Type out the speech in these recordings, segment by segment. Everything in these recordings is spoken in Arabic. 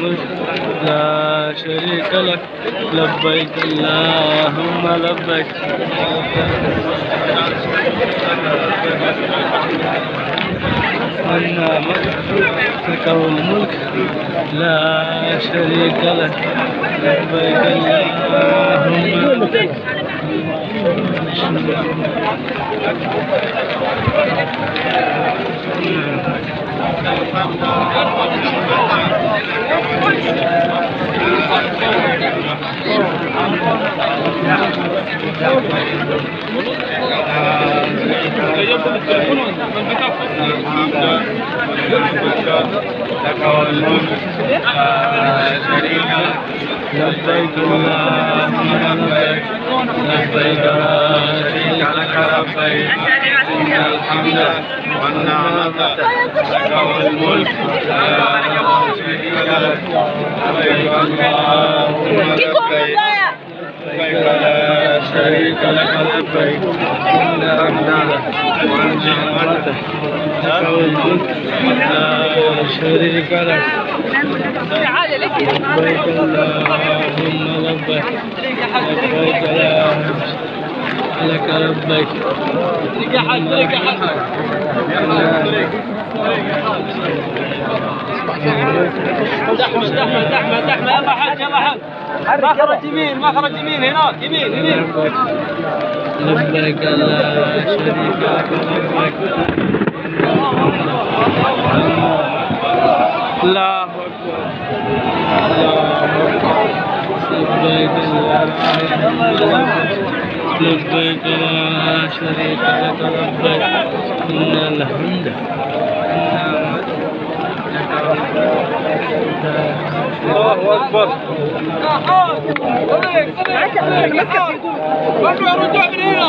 الملك لا شريك لك لبيك اللهم لبيك النعمة لك والملك لا شريك لك لبيك اللهم لبيك لك والملك لبيك اللهم لبيك لبيك لا شريك لك لبيك إن الحمد والنعمة لك والملك لا شريك لك لبيك اللهم لبيك لبيك لا شريك لك لبيك إن الحمد والنعمة لك والملك لا شريك لك لبيك اللهم لبيك لبيك لا لك لبيك لك حد زحمة يلا حد مخرج يمين هناك يمين لبيك لا شريك لك لبيك الله أكبر لبيك لبيك لا شريك لك لبيك إن الحمد الله أكبر رجوع من هنا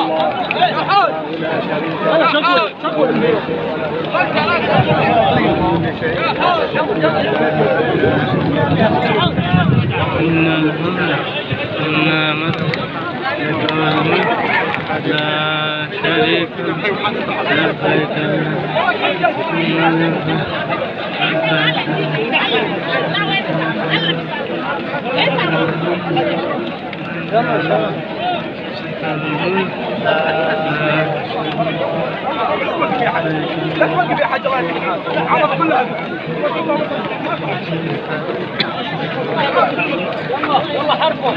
إن الحمد والنعمة لك والملك لا شريك لك لبيك لا توقف يا حاج الله يسلمك عرض كلها والله حرفه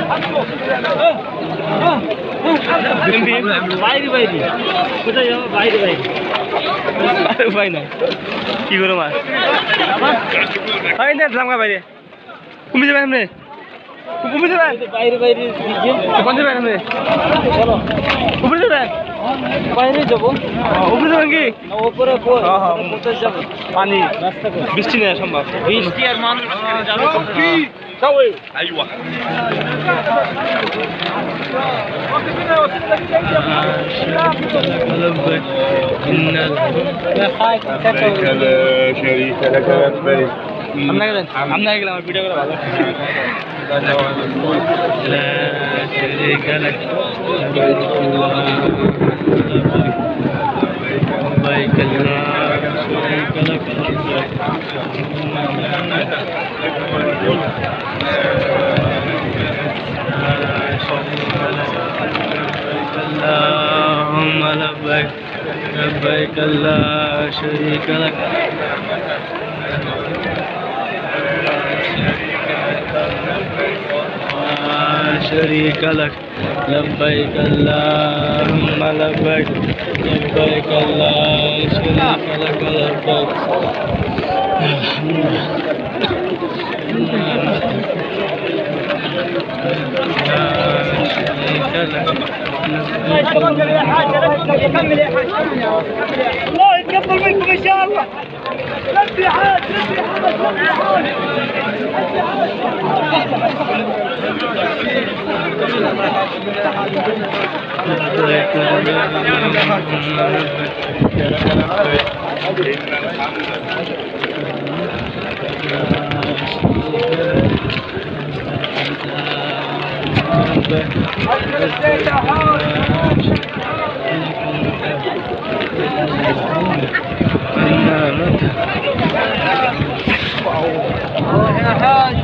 বাইরে কোথায় যাবো বাইরে বাইরে কি করো মাছ বাইরে কমে যাবেন আপনি কমে যাবেন বাইরে কোথায় যাবেন আপনি উপরে যাবেন বাইরে যাবো উপরে যাবেন কি উপরে কোথায় যাবো পানি বৃষ্টি নেই সম্ভব বৃষ্টি আর মানুষ যাবে سوي ايوه لبيك ان لبيك لا شريك لك لبيك আমনা গেলাম ভিডিও করে ভালো لا شريك لك لبيك لا شريك لك اللهم لبيك لبيك لا شريك لك شريك لك لبيك اللهم لبيك لبيك لا شريك لك لبيك الله يتقبل منكم ان شاء الله. لبي حاج